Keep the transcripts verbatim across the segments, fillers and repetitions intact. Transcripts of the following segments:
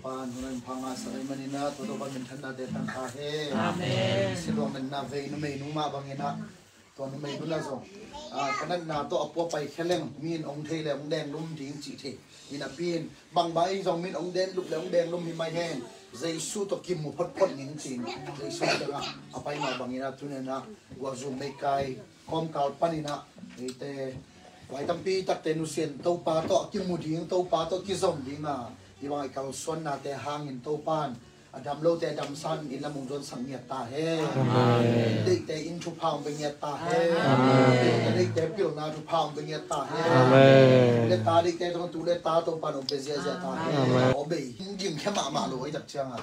pan hunan phanga sai manina to to ban than na de tan kha he amen silong men na ve nu me nu ma bangena to nu me nu la zo a kanan na to apo pai kheleng min ong thei le ong deng lum ding chi the ina pin bang bai jong min ong den luk le ong deng lum hi mai hen Jesu to kim mu phot phot ning chin Jesu da apai ma bangena tunena wa zum me kai kom kal panina ite wai tampi tak te nu sen to pa to kim mu ding to pa to ki zom ding a i wai kal son na te hang in to pan adam lo te adam san in la mung jon sang nya ta he amen dei te in thu phang be nya ta he amen dei te pil na thu phang be nya ta he amen le ta dei te to tu le ta to pa no pe zia zia ta he o be yin kha ma ma lo ai tak chang a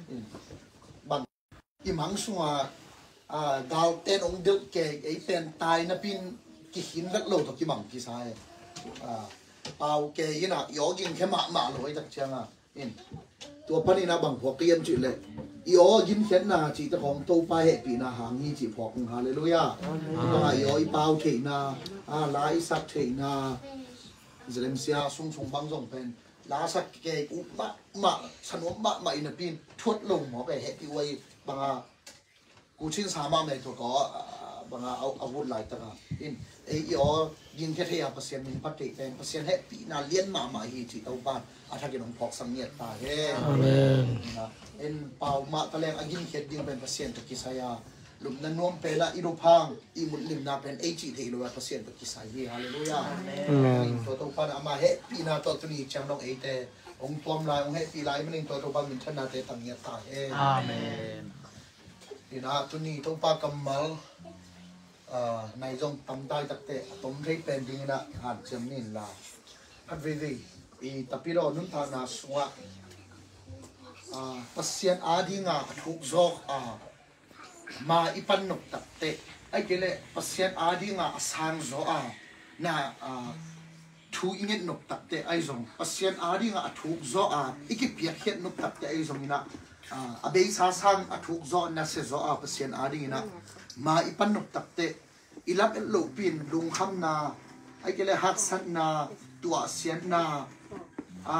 ban i mang sunga a dal ten ong del ke ai ten tai na pin ki hin rak lo to ki mang ki sai a pau ke ina yo yin kha ma ma lo ai tak chang a inตัวพันนี่นะบางพวกเตรียมจุดเลยอีอ๋อยิ้มเขียนนาจีตะของโตไปเหตุปีนาหางนี่จีพอกฮาเลลูยาตัวอีอ๋ออีเปาเทนาอ่าลายสักเทนาเจริญเสียส่งส่งบังส่งเป็นลาสักเกยอุมะมะสนุมะมาอินปีนทวดลงหมอไปเหตุปีไว้บางกูชินสามารถในตัวก็บางเอาอาวุธหลายต่างอินไออ๋อยิงแค่เทียบเปอร์เซ็นต์มันปฏิเป็นเปอร์เซ็นต์เหตุปีนาเลี้ยนมามาฮีจีเต้าบ้านอาถ้าเกิดน้องพอกสังเกตตาเฮ้นะเอ็นเป่ามาตะแลงอายินเขียดดิ้งเป็นเปอร์เซ็นต์ตะกิสายาหลุมนั้นน้อมเป็นละอิรุพังอิมุลิมนาเป็นเอจีเทโลเปอร์เซ็นต์ตะกิสายฮาเลลูยาตัวตัวพันอามาเฮปีนาตัวตุนีจังน้องเอเตองค์ตัวมลายองค์เฮปีลายมันเองตัวตัวพันมินชนะเตตังเงียตาเฮ้อาเมนปีนาตุนีตัวปากำมัลในจงตำได้ตักเตะต้มได้เป็นดิ้งนะหันเชื่อมนินลาพัดวีวีอีแต่พี่เรานุ่นทานาสวะปัสเซียนอาดีงาถูกจอกมาอีปันนกตักเตะไอ้เกล่ปัสเซียนอาดีงาสางจอกน่าถูกเงี้ยนกตักเตะไอ้จงปัสเซียนอาดีงาถูกจอกอีกเปียกเขียนนกตักเตะไอ้จงนี่นะอาเบย์สาสังถูกจอกน่าเสียจอกปัสเซียนอาดีนะมาอีปันนกตักเตะอีลับเอลโลปินลุงคำนาไอ้เกล่ฮักสันนาตัวเสียนนาอ่า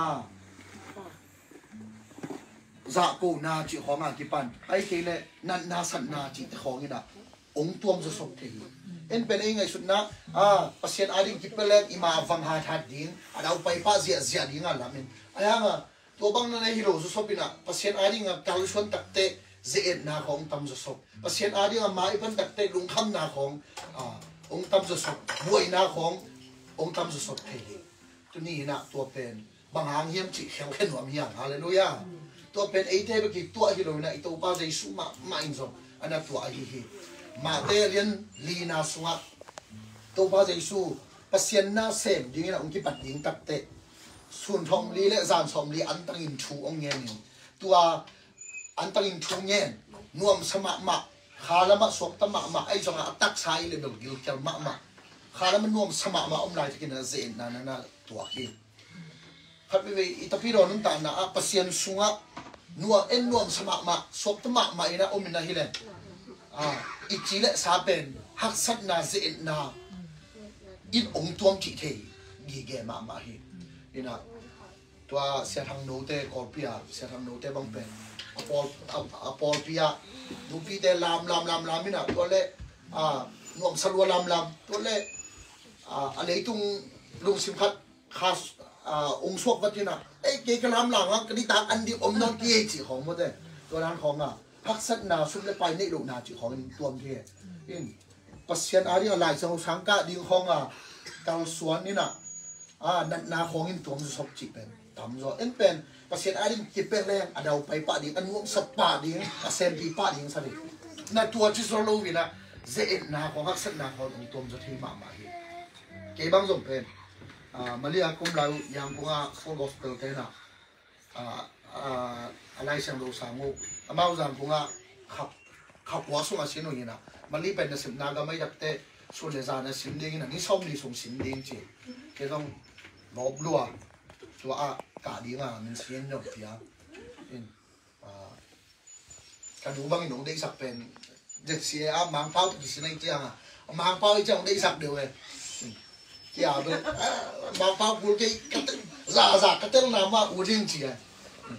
จากกูนาจีของอากิปันไอ้เกลนันนาสันนาจีของนี่นะองตัวมันจะสกทีเอ็นเป็นยังไงสุดนะอ่าปัสเซียนอาดิงกิเปเลนอิมาฟังหาทัดดิ้งเราไปป้าเสียเสียดิ้งอะไรมินไอ้ยังอ่ะตัวบางนั่นไอ้ฮีโร่จะสบินะปัสเซียนอาดิงอ่ะการชวนตักเตะเสียนาของตั้มจะสบปัสเซียนอาดิงอ่ะมาอีพันตักเตะลุงคำนาของอ่าองตั้มจะสบบวยนาขององตั้มจะสบทีตัวนี้นะตัวเป็นบางหางเยี่ยมจีเขียวแค่หนวมเหี้ยงฮาเลลูยาตัวเป็นไอเทปกิตัวฮิโร่นะไอตัวป้าใจสุ่มมาอินซงอันนั้นตัวไอฮีมาเตเลียนลีนาสวะตัวป้าใจสุ่มปัสเซียนนาเซมดิ้งนะองค์ที่ปัดดิ้งตักเตะส่วนทองลีและจานสมลีอันตั้งอินชูองเงี้ยนี่ตัวอันตั้งอินชูเงี้ยนวมสมะมะขาละมะสวกตะมะมะไอจงอัตักใช้เลยเบลกิลเกลมะมะขาละมันนวมสมะมะอมลายที่กินนะเซนนั่นน่ะตัวขี้พัดไปอีตาพี่รอนุ่นตานะปัสเซียนสุงะนัวเอ็นนวมสมะมะสบตมะมะอินะอมินะฮิเลนอ่าอิจิเลสาเป็นฮักสัตนาเซนนาอินองตัวมจิเทยีเกมะมะฮิอินะตัวเสียทางโนเตกอลปียเสียทางโนเตบังเป็นอปอลอปอลปียดูปีเตลามลามลามลามินะตัวเล่อ่านวมสลัวลามลามตัวเล่อ่าอะไรตุงลุงสิมพัดคาสองค์สวกวัดที่น่ะไอ้เกย์กระลำหลังอ่ะกระดิตาอันเดียวอมนอนเกย์จีของหมดเลยตัวนั้นของอ่ะพักสัตนาสุดเลยไปในลูกนาจีของตัวเทียอินปัสเซียนอารีอะไรสังสังกะดิ้งของอ่ะกางสวนนี่น่ะอ่านันนาของอินตัวมันสบจีเป็นทำจ่อเอ็นเป็นปัสเซียนอารีกิเป็นแรงอ่ะเดาไปป้าดิ้งอันนู้นสปาดิ้งอ่ะเซนปีป้าดิ้งสินั่นตัวที่โซโลวินะเจเอ็นนาของพักสัตนาของตัวมันจะที่มามาฮีเกย์บางส่งเป็นมาเรียกกลุ่มเราอย่างพวกอ่ะโฟล์กอสเตอร์เทน่ะอ่าอ่าอะไรเสียงดูสางูมาอุจารพวกอ่ะขับขับหัวส่งอาชีพหน่อยนะมาเรียเป็นสิบนาก็ไม่ดับเตะส่วนเลจานะสิบดิ้งนะนี่ส้มนี่ส่งสิบดิ้งจีแค่ต้องลบลัวตัวอ่ะกาดิ้งอ่ะมันเสียงหน่อยทีอ่ะอินอ่าการดูบางอย่างได้สักเป็นเด็กเสียอ่ะมังเป้าที่สิ่งนี้จังอ่ะมังเป้าที่จังได้สักเดียวเลยอย่าไปมาฟังพูดกี่กัตซาซากัตเตอร์น้ำว่าอูดิ่งจีอ่ะ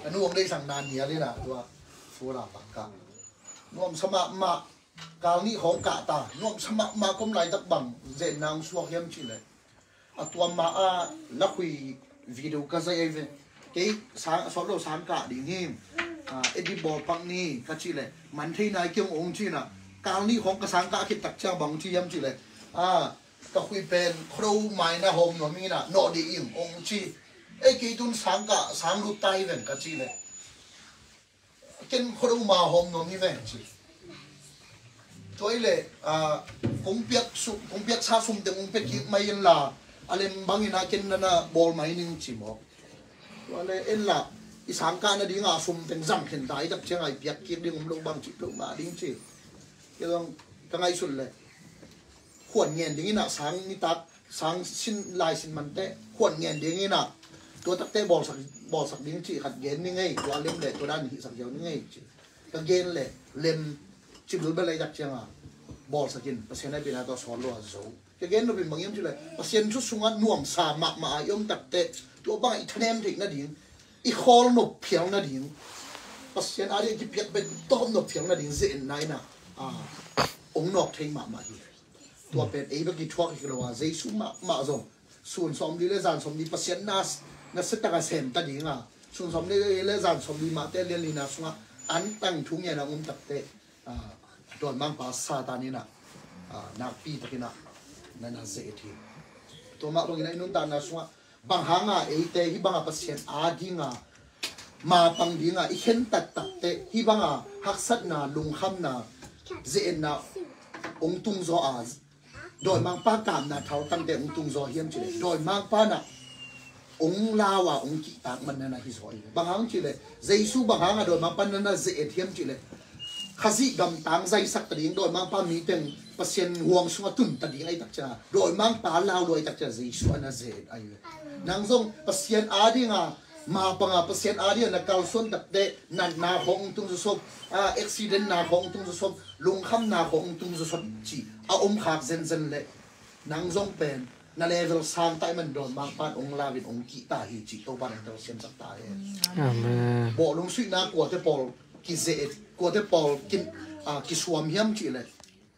อันนู้นได้สั่งนานเนียเลยนะตัวฟูราปักกะนวมสมัครมากาวนี้ของกะตานวมสมัครมาก็ไม่ตักบังเจนนางสวกเยี่ยมชิเลยอัตัวมาอ่ะนักคุยวิดีโอก็จะยังเป็นเกี่ยสามสองเราสามกะดีนี่อ่าเอ็ดดี้บอลปังนี่ก็ชิเลยมันที่นายเกี่ยงองค์ชินะกาวนี้ของกษัตริย์กะคิดตักเจ้าบังที่เยี่ยมชิเลยอ่าก็คุยเป็นครูใหม่นะโฮมหน่อยมีนะโนดีอิงองค์ชีเอ้กี่ตุนสังกะสังรูไตเวนก็ชิเลยเกินครูมาโฮมหน่อยมีเวนชีตัวเล่อ่าคงเปียกสุคงเปียกซาสุมแต่คงเปียกกิไม่ยันละอะไรบางอย่างกินนั่นนะบอลไม่นิ่งชิมอกตัวเล่เอ็นละอีสังกะนั่นดิ้งอาสุมเป็นจังเห็นได้จับเชียงไอเปียกกินดิ้งผมลงบางจิตลงมาดิ้งชียังกังไงสุดเลยขวดเงินดิ้งน่ะสังนิตักสังสินลายสินมันเตะขวดเงินดิ้งน่ะตัวตักเตะบอลสักบอลสักดิ้งชีขัดเย็นนี่ไงตัวเล่มเด็ดตัวด้านหิสักเดียวนี่ไงชีกังเย็นเลยเล่มจิบรู้เป็นอะไรจักเชียงอ่ะบอลสกินเปอร์เซ็นต์ได้เป็นอะไรตัวสอนรัวโซ่จะเกินเราเป็นบางอย่างที่เลยเปอร์เซ็นต์ชุดสูงอ่ะน่วมสามมามาย่อมตัดเตะตัวบางอีกคะแนนถึงนาดิ่งอีคอลนบเพียงนาดิ่งเปอร์เซ็นต์อะไรที่เพียงเป็นต้มนบเพียงนาดิ่งเสียนไหนน่ะอ่าองนอกเทงมามาอีตัวเป็นไอ้เมื่อกี้ทว่าอีกแล้วว่าเจสุมามาส่งส่วนสมดีเลจานสมดีเปอร์เซ็นต์น่าน่าสตักเซนตัดดิ่งอ่ะส่วนสมดีเลจานสมดีมาเตะเรียนลีน่าส่งอันตั้งทุ่งเนี่ยนะอุ้มตัดเตะอ่าโดนมังปาซาตานี่นะอ่านักปีตะกินะนั่นน่ะเสียทีตัวมาตรงนี้นุ่นตานะสวะบางหางอ่ะไอ้เตะที่บางอ่ะเปอร์เซ็นต์อาดิงอ่ะมาปังดิงอ่ะอีเห็นตัดตัดเตะที่บางอ่ะฮักษัตนะลุงคำนะเจนนะองตุงโซอาโดยมังปากามนะเขาตั้งแต่องตุงโซเฮียมจิเลยโดยมังปานะองลาวะองกีตากมันนั่นนะฮิสอยบางหางจิเลยเจสุบางหางอ่ะโดยมังปานั่นนะเจเทียมจิเลยข้าศึกดำตังใจสักตัดยิงโดยมังปามีเป็นเปอร์เซ็นต์ห่วงสวตุนตัดยิงไอ้ตักจ้าโดยมังปาลาวโดยตักจ้าเจสุอันนั้นเจไอ้นางทรงเปอร์เซ็นต์อาดิงอ่ะมาปังอ่ะเปอร์เซ็นต์อาดิงนักการส่วนตัดเดนันนาของตุงจะสบอ่าอุบิเหตุนาของตุงจะสบลุงคำนาของตุงจะสบจีเอาอมขาดเซนเซนเลยนางทรงเป็นนั่นเลเวลสามไต่มันโดนมังปาองลาวินองกีตาฮิจิโตบ้านเราเสียมสักตายบอกลุงสุยน่ากลัวแต่ปอลกิเซตกลัวแต่ปอลกินอ่ากิสวมเฮียมจีเลย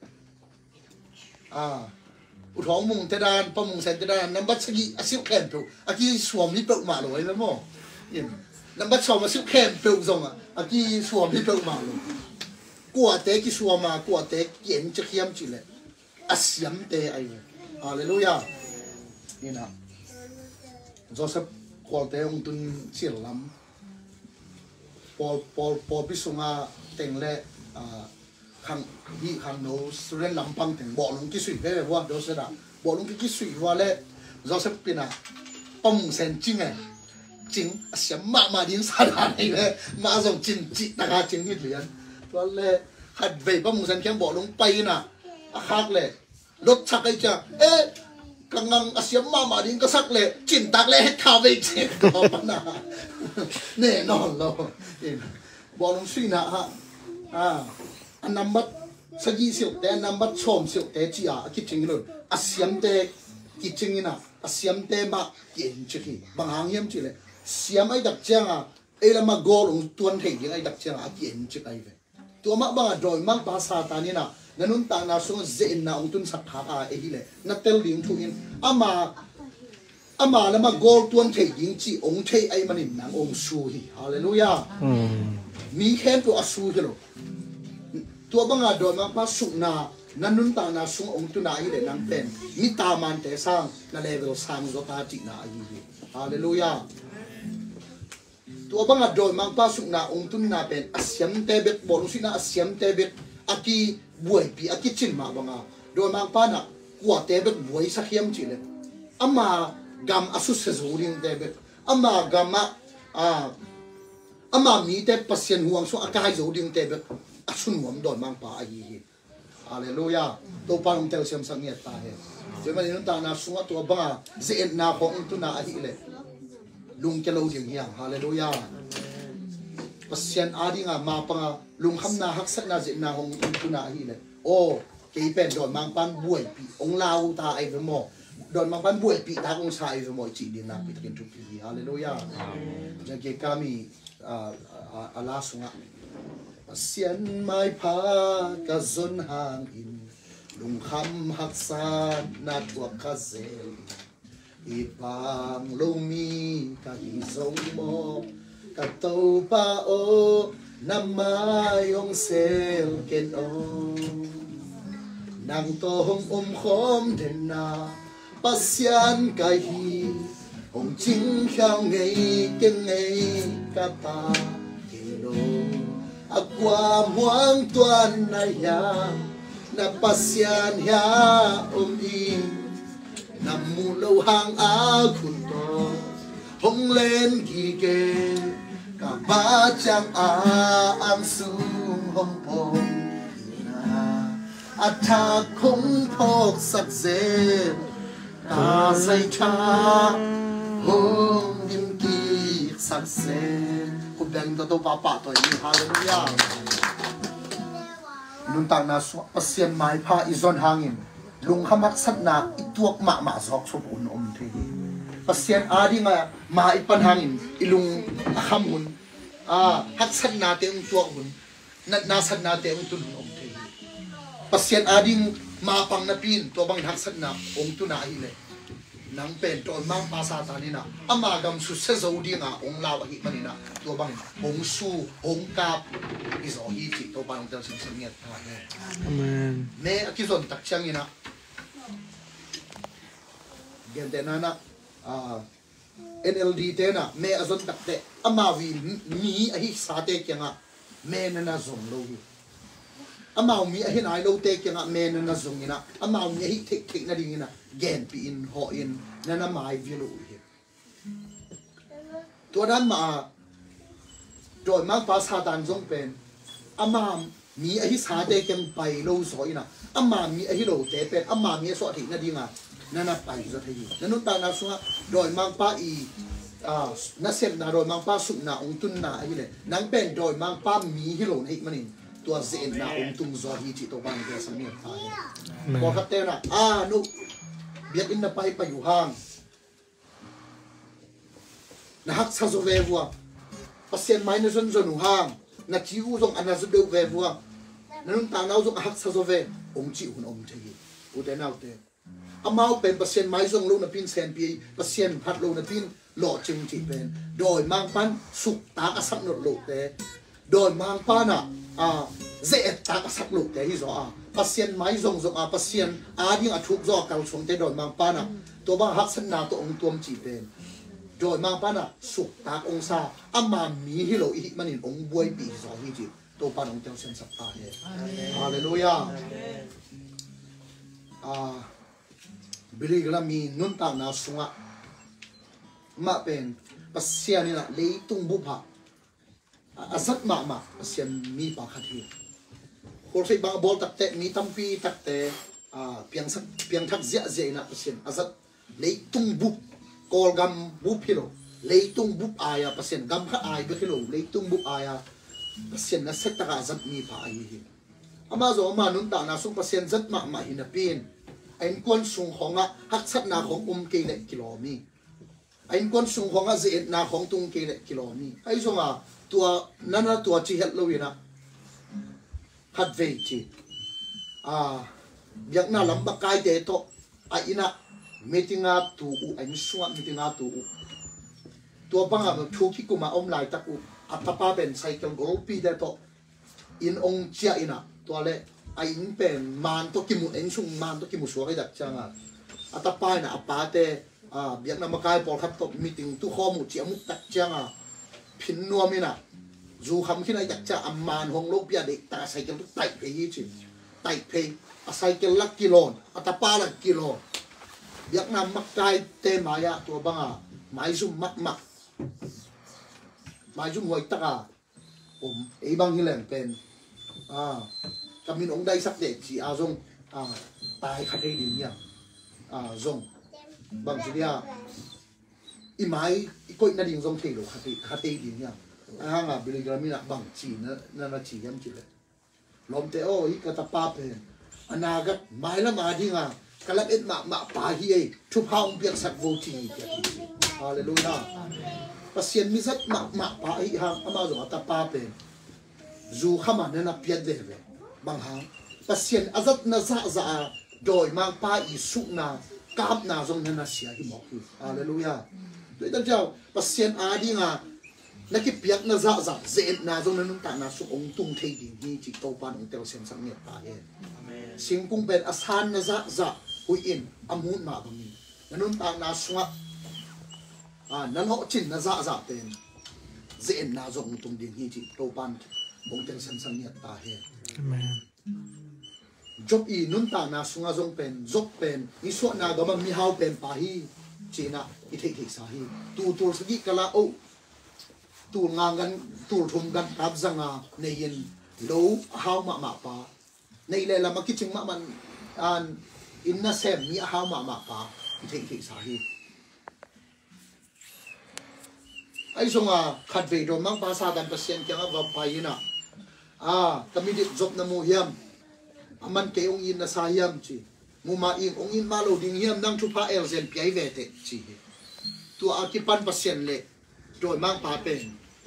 อ่าอุทองมุงเตดานปมุงเซนเตดานน้ำบัตรสกีอาศิวแขนเปล่าอากีสวมนี่เปล่ามาเลยแล้วมั้งยินน้ำบัตรสวมอาศิวแขนเปล่าส่งอ่ะอากีสวมนี่เปล่ามาเลยกลัวเตะกิสวมมากลัวเตะเย็นจะเฮียมจีเลยอาเสียมเตะไอ้เนี่ยฮาเลลูยานี่นะโจเซฟกลัวเตะองตุนเสียลำพอพอพอพิสุงาเต็งเล่อ่าขังยี่ขังโนสุเรนลำพังถึงบ่อลุงกิสุยเพ่ว่าโดสดาบ่อลุงกิสุยว่าเล่โจเซฟปีน่ะปั๊มเซนจริงไงจริงเสียมามาดิ้งสาดานเลยมาส่งจริงจิตตาจริงนี่เหรียญว่าเล่หัดเวปั๊มเซนแค่บ่อลุงไปน่ะฮักเลยรถชักไอ้จ้าเอ๊ะกังงังเสียมามาดิ้งก็สักเลยจินตักเลยให้ข้าวไปเจ็บก็ปนะแน่นอนเราบ่อลุงสุยนะฮะอ่าอันนั้นบัดสกีสิวแต่อันนั้นบัดชมสิวแต่จีอาคิดจริงเลยอาเซียมเตคิดจริงนะอาเซียมเตมาเก่งจุดที่บางหางเยี่ยมจีเลยเสียมไอ้ดักเจ้าเอลมาโกลงตัวเทียงไอ้ดักเจ้าเก่งจุดไอ้เว้ตัวมาบางโดยมังภาษาตานี่นะนั่นนุ่นตานาส่งเจนนะองตุนสักขาไอ้ที่เลยนัดเตลลิงทุกินอามาอามาแล้วมาโกลตัวเทียงจีองเทียไอ้มันนี่นางองสูฮีฮาเลลูยามีแค่ตัวอสูฮีหรอตัวบางอาโดนมาพัสุนานั่นนุ่นตานาสุงองตุนาอีเลยนังเป็นมิตามันเตสังนั่นเลเวลสามก็ตาจินาอีฮาเลลูยาตัวบางอาโดนมาพัสุนาองตุนาเป็นอาเซียมเตเบกบอลสินาอาเซียมเตเบกอากีบวยปีอากีจินมาบางอาโดนมาพันะกว่าเตเบกบวยสักเฮียมจิเลยอามากำอาสุเซซูริงเตเบกอามากำมาอ่าอามามีเตปัสเซียนห่วงสุอากาศซูริงเตเบกอาสุนหวมโดนมังปาอายีฮาเลลูยาตัวปังเตลเซียมสังเกตตาเห็นเจ้ามันนุ่นตานาสุงตัวบ้าเจนนาของตุนาอาฮีเลยลุงเกลูอย่างเงี้ยฮาเลลูยาปัสเซียนอาดิงามาปังลุงคำนาฮักสักนาเจนนาของตุนาอาฮีเลยโอ้เกี่ยเป็นโดนมังปันบวยปีองลาวตาไอ้เรื่องโมโดนมังปันบวยปีตาองชายเรื่องโมจีดินนาปีตะกินทุกปีฮาเลลูยาจะเกี่ยกามี ala sunga pasian mai pha ka zon hang in lung kham hak san na tua ka zel ipang lumi ka izong mo ka to pa o namayong sel ken o nang tohong um khom den na pasian kai hi hong ching khao ngei ken ngei ka ta kilo akwa muang tuan na ya na pasyan ya om i namulo hang a khun to hong len gi ke ka ba chang a ang sung hong pong na atta khong phok sak zen ta sai cha hong nim ki sak zen ku bang to to pa pa to ni hallelujah nun tang na su pasien mai pha izon hangin lung hamak sat na ituak ma ma zok so un om the pasien adi nga ma ipan hangin ilung hamun a hak sat na te ung tuak hun na na sat na te ung tun om the pasien ading ma pang na pin to bang hak sat na ong tu na hi le nang pen to mang pa sa ta ni na ama gam su se zo di nga ong la hi mani na to bang ong su ong kap is o hi ti to bang tel sin sin nget ta amen me akizon tak chang ina gen de na na a N L D te na me azon tak te ama wi mi a hi sa te kyanga me na na zong lo hi ama mi a hi nai lo te kyanga me na na zong ina ama mi hi thik thik na ding ina gen pi in ho in na na mai vi lo hi to dan ma doi mang pa sa dan zong pen ama mi a hi sa te kyang pai lo so ina ama mi a hi lo te pen ama mi so thik na dinga na na pai zo thei na nun ta na sunga doi mang pa i a na sem na doi mang pa su na ong tun na ai le nang pen doi mang pa mi hi lo nei manin tua zen na ong tung zo hi chi to bang ke sam ni ta ko khat te na a nu biat in na pai pa yu hang na hak sa zo ve bua pasien mai na zon zon hang na chi u zong ana zo de ve bua na nun ta na zo hak sa zo ve ong chi hun om thei u te nau te amau pen pasien mai zong lo na pin sen pi pasien phat lo na pin lo ching chi pen doi mang pan suk ta ka sak not lo te doi mang pa na a ze ta ka sak lo te hi zo a pasien mai zong zong a pasien a ding a thuk zo kal chung te doi mang pa na to bang hak san na to ong tuam chi pen doi mang pa na suk ta ong sa ama mi hi lo hi manin ong buai pi zo hi chi to pa ong tel sen sak ta he hallelujah a bili gala mi nun ta na sunga ma pen pasien ni na leitung bu pha azat ma ma pasien mi pa khathi por sei bang bol tak te mi tampi tak te a piang sak piang thak zia zia na pasien azat leitung bu kol gam bu philo leitung bu aya pasien gam kha ai be khilo leitung bu aya pasien na set ta azat mi pa ai hi ama zo ma nun ta na sung pasien zat ma ma ina pin anh quân sung khong á hắc sắt na khong um cây lệ kilo mi anh quân sung khong á dễ na khong tung cây lệ kilo mi ai xong à tua nana tua chi hết lâu na hạt về chi à việc na lắm bạc cái để to ai ina meeting à tu anh suat meeting à tu tua bang à thu khi cũng mà ông lại tắc u atapa ben cycle golf pi để to in ông chia ina tua lệ anh pen man to ki mu en sung man to ki mu so cái đặc chang à atapa na apate à biak na makai por khat top meeting tu kho mu chi mu tak chang à phin nuam ina zu kham khi na yak cha amman hong lo pia de ta cycle tu tai pe hi chi tai pe a cycle lak kilon atapa lak kilo biak na makai te maya tu banga mai zum mak mak mai zum hoi tak à om ei bang hi lem pen à kami ông đây sắp để chỉ à zong à tai khát đây điểm nhá à zong bằng chỉ à imai coi na điểm zong thế rồi khát đây khát đây điểm nhá à ngà bây giờ mình bằng chỉ nó nó nó chỉ em chỉ đấy lom te o i kata pa pe anagat mai la ma di nga kalat et ma ma pa hi ai thu phang piak sat vo chi hallelujah pasien mi zat ma ma pa hi hang ama zo ta pa pen zu khama na na piat ve ve bang hang pasien azat na za za doi mang pa i su na kap na zong na na sia hi mo hi hallelujah doi ta chao pasien a di nga na ki piak na za za zen na zong na nung ta na su ong tung thei ding hi chi to pan ong tel sem sang ne ta he sing kung ben asan na za za hui in amun ma bang ni nanun ta na sunga à nó lộ trình nó dạ dạ tên dễ na dùng tung điện hi chị tô ban bông tiếng sân sân nhiệt ta hè job i nun ta na sunga dùng pen job pen ni so na gama mi hao pen pa hi chị na i thei thei sa hi tu tu sagi kala o tu ngangan tu thum gan kap zanga nei yin lo hao ma ma pa nei le la ma ki ching ma man an in na sem mi hao ma ma pa i thei thei sa hi ai zonga khat ve do mang pa sa dan pasien kyang va pai na a kami dit job na mo hiam aman ke ong in na sa hiam chi mu ma ing ong in ma lo ding hiam nang thu pa el zen pi ai ve te chi tu a ki pan pasien le do mang pa pen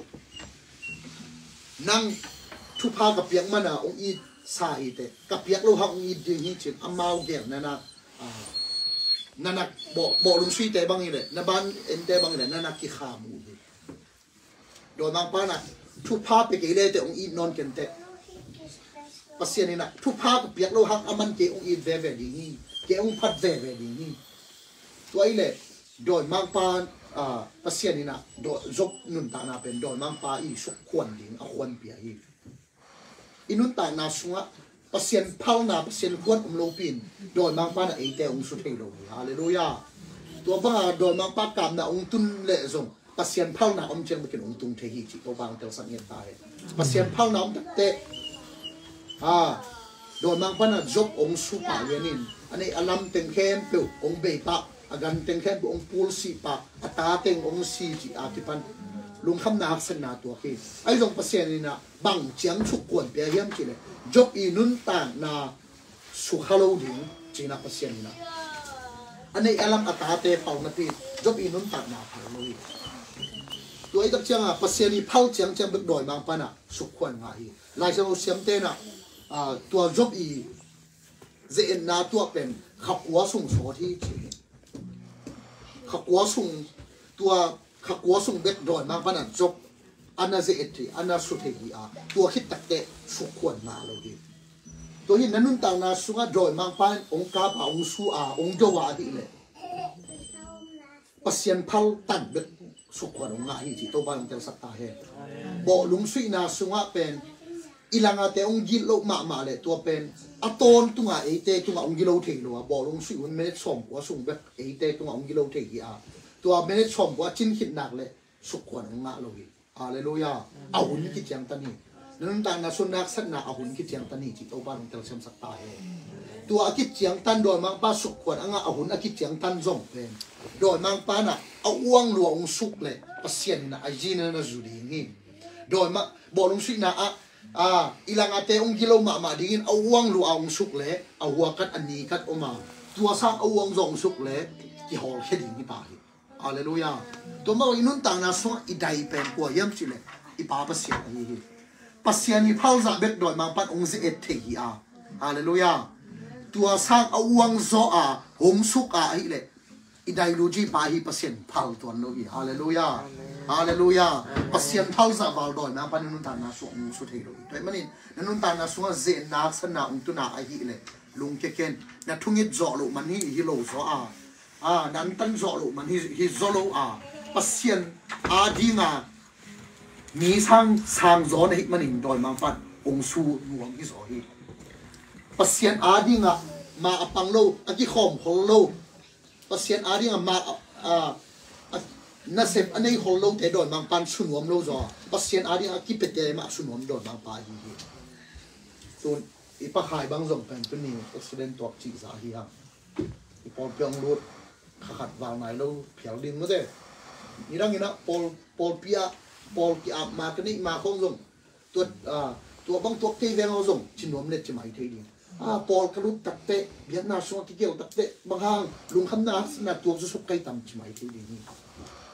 nang thu pa ka piak mana ong i sa hi te ka piak lo ha ong i ding hi chin amau ge na na a nanak bo bo lung sui te bang ile na ban en te bang ile nanak ki kha muโดยบางป้าน่ะทุกภาพไปเกลี่ยแต่องค์อีนอนกันแต่ปัสเซียนี่นะทุกภาพเปียกโลหักอามันเกองค์อีเวเวดีนี่เกองค์พัดเวเวดีนี่ตัวไอ้เล่โดยบางป้าอ่าปัสเซียนี่นะโดยจบนุนตานาเป็นโดยบางป้าอีสุขควรดิ่งอควรเปียอีอินุนตานาสุงะปัสเซียนเผานาปัสเซียนควรอมโลปินโดยบางป้าน่ะไอ้แต่องค์สุดเทโลฮาเลลูยาตัวบ้าโดยบางป้ากามน่ะองค์ตุนเละซงpasien phao na om chen bikin ung tung the hi chi to bang tel sang yen ta he pasien phao na om te ha do mang pa na job ong su pa yenin ani alam ten khem pe ong be pa agan ten khem ong pul si pa ata teng ong si chi a ti pan lung kham na hak san na to ki ai jong pasien ni na bang chiang chu kwan pe hiam chi le job i nun ta na su halo ding chi na pasien na ani alam ata te pau na pi job i nun ta na phalo loตัวไอ้ตักเชียงอ่ะปัสเซียนีเผาเชียงเชียงเบิกดอยบางปันอ่ะสุขควรง่ายลายเชียงเชียงเต้นอ่ะอ่าตัวจบอีเจนนาตัวเป็นขับหัวส่งโสที่ขับหัวส่งตัวขับหัวส่งเบิกดอยบางปันอ่ะจบอันนั้นเจนที่อันนั้นสุดที่อ่ะตัวคิดตักเตะสุขควรมาเราดีตัวที่นั้นนุ่นต่างนาสุขดอยบางปันองค์กาบองค์สูอาองค์เจวาดีเลยปัสเซียนเผาตันเบิกสุขวันงาฮิจิโตบานเตลสัตตาเฮบ่ลุงสุยนาสุงะเป็นอีหลังอาเตองกิโลมามาเลยตัวเป็นอะตอนตุงะเอเตตุงะองกิโลเทโลบ่ลุงสุยมันไม่ได้ชมว่าสุงแบบเอเตตุงะองกิโลเทกีอาตัวไม่ได้ชมว่าจิ้นขิดหนักเลยสุขวันงาโลหิฮาเลลูยาเอาหุ่นกิจยังตันนี่นั่นต่างนาสุนัขสักนาเอาหุ่นกิจยังตันนี่จิโตบานเตลเซมสัตตาเฮตัวอากิจยังตันโดยมังป้าสุขวันอ่ะเอาหุ่นอากิจยังตันส่งเป็นโดยมังป้าน่ะเอาอ้วงหลวงสุกเลยปัสเซียนนะไอจีนนะจุดีนี่โดยมาบอกลุงสุนะอ่ะอ่าอีหลังอาเตองกิโลมามาดิ้งเอาอ้วงหลวงสุกเลยเอาหัวกัดอันนี้กัดออกมาตัวสร้างเอาอ้วงจงสุกเลยที่หอแค่ดิ้งนี่ป่าฮาเลลูยาตัวมาอินุนต่างนะส่งอีได้เป็นกว่าเยี่ยมสิเลยอีป่าปัสเซียนนี่ปัสเซียนนี่พาวจะเบ็ดโดยมังปัดองค์เสด็จเทียฮาเลลูยาตัวสร้างเอาอ้วงโซอาหงสุกอ่ะอีเลยอีได้รู้จีปาฮีเปอร์เซ็นต์พัลตัวนู้นฮาเลลูยาฮาเลลูยาเปอร์เซ็นต์พัลจะบาลดอยนะปานุนตานาสุงสุดเฮโร่แต่มันนี่นุนตานาสุงเจนนักสนาอุตุนาไอฮีเลยลุงเกเกนนัทุ่งยิดจ่อลุมันนี่ฮิโลโซอาอ่านันตันจ่อลุมันฮิฮิจ่อลุอาเปอร์เซ็นต์อาดีงามีช่างช่างจ่อในฮิมันนี่ดอยมังฟัดองสูหลวงที่จ่อฮีเปอร์เซ็นต์อาดีงามาอปังโลอากิคอมฮอลโลปัสเซียนอารีงมาอ่าน่าเสพอันนี้คนเราแต่โดนบางปันสุนวมเราจ้ะปัสเซียนอารีงกิเป็ดเตะมาสุนวมโดนบางปาฮีส่วนอีปะหายบางส่งเป็นตัวนี้อุบิเหตุตัวจีสาฮีฮะอีพอเพียงรถขัดวางไหนเราเพียวดินก็ได้นี่ดังนี้นะพอพอเปียพอที่อามาตัวนี้มาคงส่งตัวอ่าตัวบางตัวที่เวงเราส่งชินวมเล็ดจะไม่ทีเดียวอ่าปอลกระลุกตักเตะเบียดนาส่งที่เกี่ยวตักเตะบางห้างลุงคำนาสนาตัวจะสุกไก่ต่ำชิมายที่ดีนี่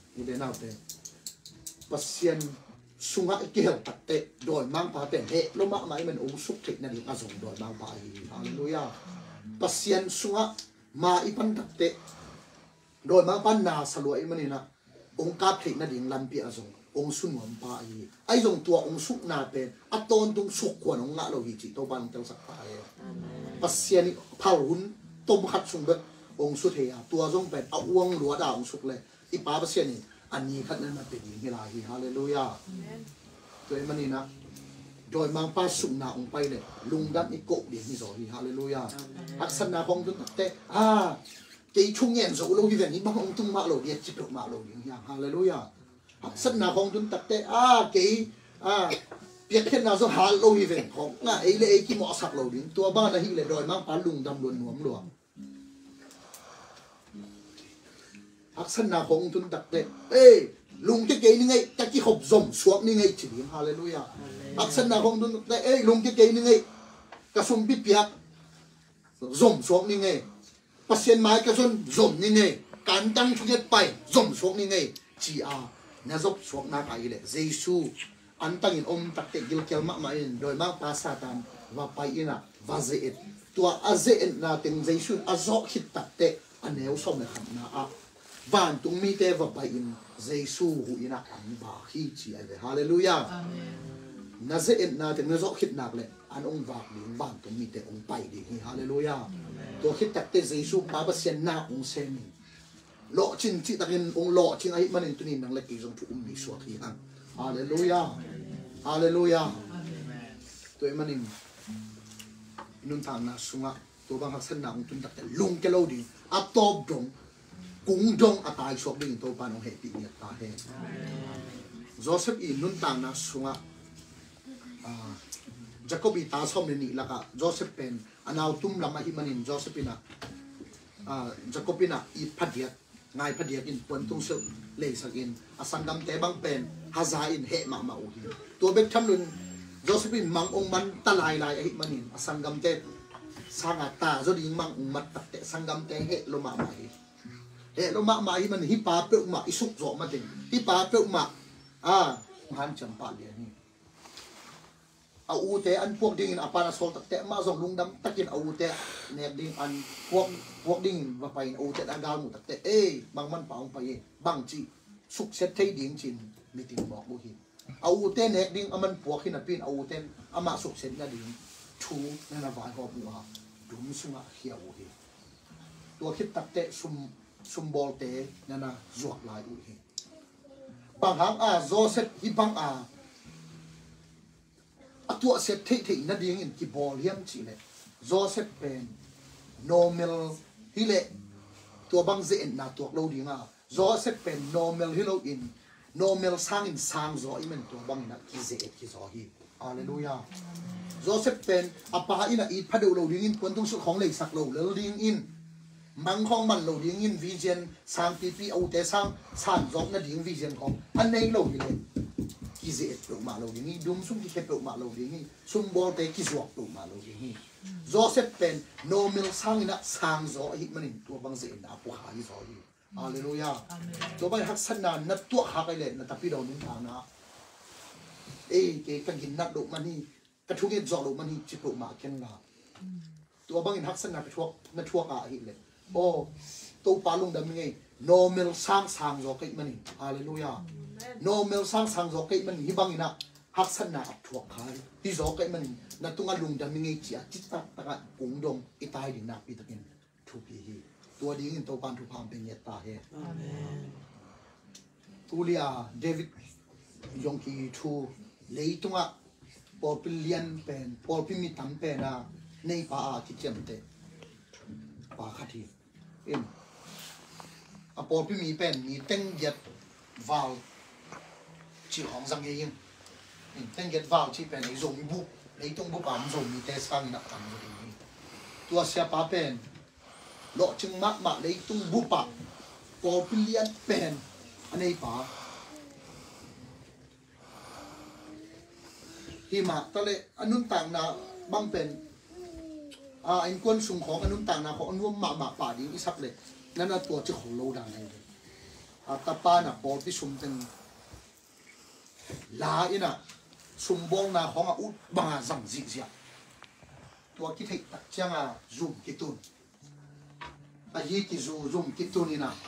นี่เดนเอาเตปัสเซียนสุงะเกี่ยวตัดเตะโดยมังปาเป็นเฮลมะไม่มันองสุกถินั่นเองอาสงโดยมังปาอีฮาเลลูยาปัสเซียนสุงะมาอีปันตัดเตะโดยมังปันนาสลวยมันนี่นะองกาถินั่นเองลันปีอาสงองสุนวมปาอีไอจงตัวองสุกนาเป็นอัตโนตุงสุกกว่าองงะโลหิจิตัวบันเจ้าสักปาเอปัสเซียนเผาหุ่นต้มขัดสุงเบองสุเทียตัวจงเป็นเอาวงหลัวดาวองสุกเลยอีปาปัสเซียนนี่อันนี้ขัดนั้นมันเป็นอย่างไรฮาเลลูยาตัวมันนี่นะโดยมังป้าสุนาองไปเลยลุงดันอีโกเดียนี่สอฮีฮาเลลูยาอักษณะของตุนเตอ่าเกี่ยชุ่งเงินสูโลวิเวนี่บางองตุงมาโลเดียจิตมาโลเดียฮาเลลูยาอักษณะของตุนเตอ่าเกี่ยอ่าเปียกเห็นน่าจะหาโลวิเวนของง่ายเลยไอ้กิมอสักโลเดียตัวบ้านนะฮีเลยโดยมังป้าลุงดำล้วนหนวมหลวงอักษณะของตุนตักเตเอ้ลุงจะเกยนี่ไงจะกี่ขบซมสวมนี่ไงจีบฮาเลลูยาอักษณะของตุนตักเตเอ้ลุงจะเกยนี่ไงกระสุนปิเปียกซมสวมนี่ไงปัสเซียนไม้กระสุนซมนี่ไงการตั้งชุดเย็ดไปซมสวมนี่ไงจีอาเนซบสวมนักไอเลยเยซูอันตั้งอินอมตักเตกิลเกลมะมาอินโดยมากภาษาตามว่าไปอินะวาเซเอตตัวอาเซเอตนาเต็งเยซูอาซอกฮิตตักเตอันเนวสมเลยขันนาอาบ้านตรงมีเทวไปอินเยซูหูอินะอันบาฮีจีไอเลยฮาเลลูยานาเซเอ็นนาแต่เนื้อซอกคิดหนักเลยอันองค์บากดิงบ้านตรงมีแต่องค์ไปดิฮาเลลูยาตัวคิดตักเตเยซูปาบเซียนนาองเซมิโลชินจิตะกินองโลชินไอมันอินตุนินนังเล็กอีจงถูกอุ้มมีสวดที่อันฮาเลลูยาฮาเลลูยาตัวมันอินนุนทางนาสุงะตัวบางหักเส้นนาองตุนตักเตลุงเกลาดิอัตโตบดงกุ้งดงอัตายชกดิ่งตัวปานองเฮปีเนี่ยตาเฮโจเซฟอินนุนทางนาสุงะจะก็บีตาส้มนี่ละก็โจเซฟเป็นอันเอาตุ้มลำมาที่มันอินโจเซฟินะจะก็เป็นอีพัดเดียกง่ายพัดเดียกอินปนตุ้งเสือเลยสักอินอสังกัมเตบังเป็นฮาซาอินเฮมามาอุฮิตัวเบ็ดทำนุนโจเซฟินมังองมันตะลายลายไอ้มันอินอสังกัมเตสังตาโจดิงมังองมัดตัดเตสังกัมเตเฮโลมามาฮิเฮโลมามาฮิมันฮิปาเปอุมาอิสุกโจมาติงฮิปาเปอุมาอ่าหันจำปาเดียนี่เอาอูเตอันพวกดิ่งอัปานาโซลตักเตะมาส่งลุงดำตักินเอาอูเตเนบดิ่งอันพวกพวกดิ่งมาไปอูเตอันดาวมุตักเตะเอ้บางมันเปล่าไปบางจีสุกเซตเทดิ่งจินมีติงบอกบุหิเอาอูเตเนบดิ่งอามันพวกขินาปินเอาอูเตนอามาสุกเซตนาดิ่งทูนั่นละวายหอบบัวดุมสุงะเขียวหิตัวคิดตักเตะซุมซุมบอลเตนั่นนะจวกลายอูหิบางครั้งอาโจเซตฮิบังอาตัวเซตที่ที่นั่นเองอินกีบอลเฮียมจีเลยโจเซฟเป็นโนเมลฮิเลตัวบางเจนนาตัวเราดีง่ะโจเซฟเป็นโนเมลฮิโลอินโนเมลสร้างอินสร้างโจอิมันตัวบางนักกิเจตกิโซฮีฮาเลลูยาโจเซฟเป็นอปาอินะอีพัดเราดีอินคนต้องสุขของเลยสักเราเราดีอินมังของมันเราดีอินวิเจนสร้างปีปีเอาแต่สร้างสร้างจบนั่นดีวิเจนของอันไหนเราดีเลยกิเจตปลุกมาเราดีนี่ดุมซุ่มที่แค่ปลุกมาเราดีนี่ซุ่มบอลเตะกิจวัตรปลุกมาเราดีนี่โจเซฟเป็นโนเมลสร้างอินะสร้างโจฮิมันอินตัวบางเจนอาปุขายโจฮีฮาเลลูยาตัวบางฮักษณะนัดตัวฮักไอเลนนัดทับพี่เราหนุนทางนะเอ้เกกันกินนัดดุมันนี่กระทุกเงินจอดุมันนี่จิปลุกมาเก่งละตัวบางอินฮักษณะกระทุกนัดทั่วกาฮิเลยโอ้ตัวปาลุงดำยังไงโนเมลสร้างสร้างโจกิมันนี่ฮาเลลูยาโนเมลสร้างสร้างโจกิมันฮิบังอินะฮักษณะทั่วขายที่โจกิมันนัดตุงลุงดำยังไงจีอาจิตตะตะกันกุ้งดงอิตายดินักอิตะกินทุพีฮีตัวดีอินตัวปานทุพามเป็นเยตตาเฮตูเลียเดวิดยงกีทูเลยตุงะปอลพิเลียนเป็นปอลพิมิตัมเป็นนะในป่าที่เจมเตป่าขัดทีเอ็มอปอลพิมีเป็นมีเต็งเย็ดวาลจีของสังเกตเต็งเย็ดวาลที่เป็นไอ้โจมีบุไอ้ตรงบุปผาโจมีเตสังนักทำตัวนี้ตัวเสียป้าเป็นโลจึงมักมาเลยตรงบุปผาปอลพิเลียนเป็นอันนี้ป่าหิมะตะเลอนุนต่างนาบังเป็นอ่าอินกวนสุงของอนุนต่างนาของอนุมมามาป่าดีอิสักเลยนั่นน่ะตัวเจ้าของโลดังเลยฮอาตาปานะปอที่สุมเป็นลาอินะสุมบงนาของอาอุดบางจังจิเสียตัวคิดให้ตักเชียงอาซุ่มกิตุนอาฮีกิซูซุ่มกิตุนี่นะ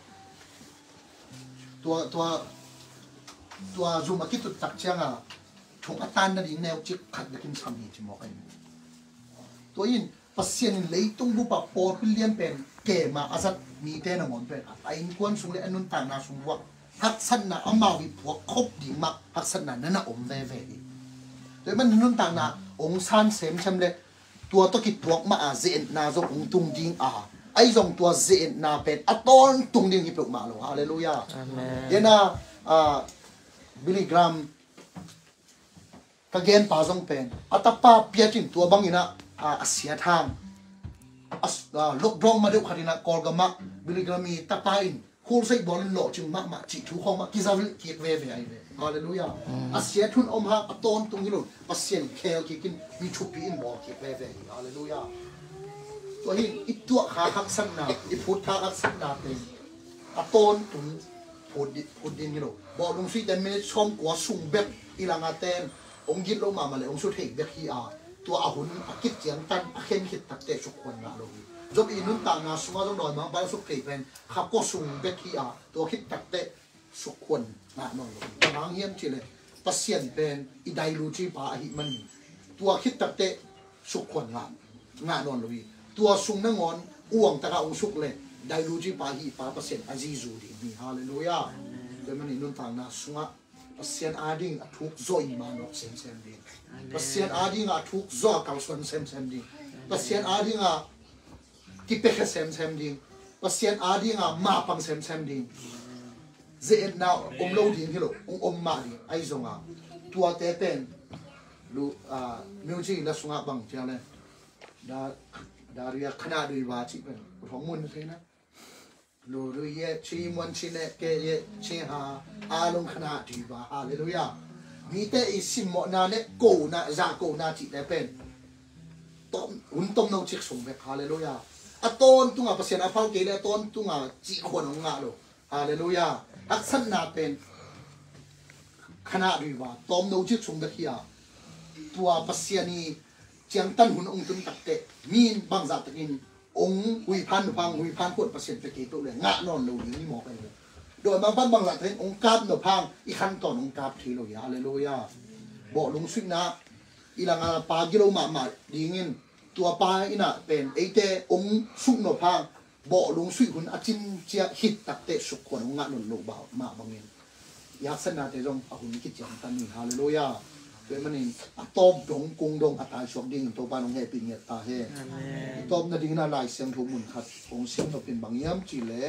ตัวตัวตัวซุ่มกิตุตักเชียงอาถุงอัตันนั่นเองแนวจิกขัดกินสามีที่มองกันตัวยินปัสเซียนเลยตุงบุปผาพิเลียนเป็นเกมาอาศัยมีเตนงอนเป็นไอ้ควนสุงเลยอันนุนต่างนาสุงวะฮักสันนะอามาวิพวกคบดีมากฮักสันนะนั่นน่ะอมเวเวดีโดยมันนุนต่างนาองซานเซมชำเลยตัวตะกิดพวกมาอาเซนนาจงองตุงดิงอาไอ้จงตัวเซนนาเป็นอัตอนตุงดิงฮิปลกมาโลฮาเลลูยาเยน่าอ่าบิลลี่กรัมกะเกนปาจงเป็นอัตปาเปียจินตัวบังอินะอาเสียทางลูกดรองมาดูขัดินะกอลกามาบิลิกรามีตาปายคูลใส่บอลหล่อจึงมามาจิทุกห้องมากิซาวิลเกียเวเวไอเวฮาเลลูยาอาเซียทุนอมฮาอัตอนตรงนี้ลุปัสเซียนเคลกิกินมีชุบปีอินบอลเกียเวเวฮาเลลูยาตัวหินอิตัวขาหักสันนาอิพุทธาหักสันนาเป็นอัตอนตรงพูดพูดดินนี่ลุบอลลงซีแต่เมนชมกว่าสุ่งเบ็ดอีหลังอาเตนองยิดลงมามาเลยองสุดเฮกเบ็ดฮีอาตัวอาหุนอากิจเจียงตันอาเข้มขิดตักเตะสุขคนนะลูกจบอีนุ่นต่างนาสุมาต้องดอยมาบ้านสุขเกยเป็นขับก็สุ่งเบ็ดที่อาตัวขิดตักเตะสุขคนนะน้องลูกบางเฮียมทีเลยปัสเซียนเป็นอีไดรูจีปาหิมันตัวขิดตักเตะสุขคนงานงานน้องลูกตัวสุ่งนั่งงอนอ้วงตะกาองสุขเลยไดรูจีปาหิปาปัสเซียนอาซีจูดีมีฮาเลลูยาโดยมันอีนุ่นต่างนาสุงะปัสเซียนอาดิ้งทุกโซอิมานอกเซมเซมดีปัสเซียนอาดิ้งอาทุกโซกัลส่วนเซมเซมดีปัสเซียนอาดิ้งอากิเปกเซมเซมดีปัสเซียนอาดิ้งอามาปังเซมเซมดีเจนนาอมโลดิ้งฮิโลองอมมาดิ้งไอซงอาตัวเตเป็นลูอ่ามิวจิละสุงอาบังเจ้าเลยดาดาเรียขนาดด้วยวาจิเป็นของมุนใช่ไหมลูรุยชีมวันชินเนเกยชีฮาอาลงขนาดดีว่าฮาเลลูยามีแต่อิสิมนาเนโกนาจากโกนาจิแต่เป็นต้มหุ่นต้มน้ำชิกส่งไปฮาเลลูยาอะต้นตุงอ่ะเปอร์เซ็นต์อ่ะพังเกลต้นตุงอ่ะจีคนของงาโลฮาเลลูยาอักษรนาเป็นขนาดดีว่าต้มน้ำชิกส่งไปที่อ่ะตัวเปอร์เซ็นต์นี้เจียงตันหุ่นองตุนตักเตมีนบางจากตะกินองหุยพันพังหุยพันขวดเปอร์เซ็นต์ไปกี่ตัวเลยงะนอนเลยนี่หมอไปเลยโดยบางพันบางหลักเป็นองค์การหนพังอีขั้นตอนองค์การทีโลยาเลยโลยาบอกลงสุดนะอีหลังอาปากิโลมามาดีเงินตัวปลาอีน่ะเป็นไอเตองสุกหนพังบอกลงสุดคุณอาจินเจียฮิตตักเตสุกคนงะนอนโลบ่าวมาบางเงินยาสนาเตจงอาหุ่นคิดจังตันนี่ฮาเลลูยาโดยมันนี่ตบดงกุงดงอัตายชวงดิ่งตัวปานองเฮปิเงียตาเฮตบนาดิ่งน่าลายเสียงทุกมุนขัดองเสียงตัวเป็นบางย้ำจีเล่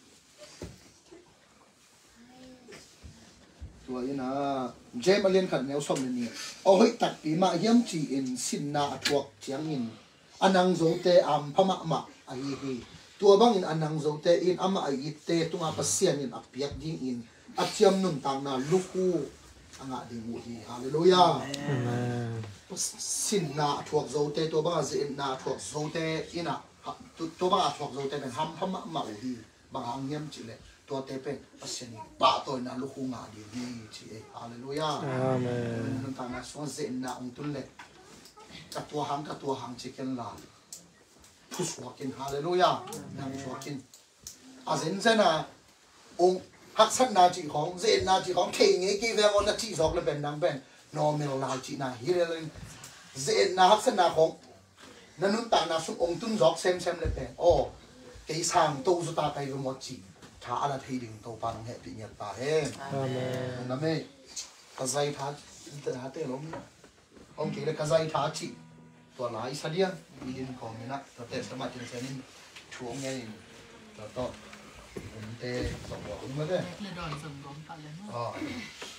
ตัวนี้นะเจมาเรียนขัดแนวสมนี่โอ้ยตัดปีมาย้ำจีอินสินนาทวกเจียงอินอันนังโจเตอัมพมะมะไอฮีตัวบางอินอันนังโจเตอินอัมไอยิเตตุงอาปัสเซียนอินอักเปียกดิ่งอินอัจฉริยนุนต่างนาลูกูอังอาดีมุฮีฮาเลลูยาสินนาทวกโจเตตัวบ้าสินนาทวกโจเตอินะตัวบ้าทวกโจเตเป็นฮัมฮัมมะมะฮีบางอย่างเงียบจิเลตัวเตเป็นปัสเซนีป้าตัวนั้นลูกงาดีดีจีเอฮาเลลูยาอาเมนนั่นตานะส่วนสินนาองตุลเล่กับตัวหังกับตัวหังจิเกนลาทุสวากินฮาเลลูยานั่งสวากินอาเซนเซนะองฮักสันนาจีของเจนนาจีของเข่งเงี้ยกี่เวลานาจีสองเลยเป็นดังเป็น normal นาจีนาฮิเลนเจนนาฮักสันนาของนั่นนุ่นต่างนาสุองตุนจอกเซมเซมเลยเป็นโอ้เกี่ยสังตัวสุดตาไปรู้หมดจีถ้าอะไรที่ดิ่งตัวปานองเฮปิเงียตาเฮนั่นไม่กระใจท้าแต่ท้าเตะล้มองเกี่ยกระใจท้าจีตัวไหนสักเดียงมีดินของนี่นะตัวเตะสมัติเซนินช่วงไงตัวโตผมเตะสองหัวคุณมาเด้ออ๋อ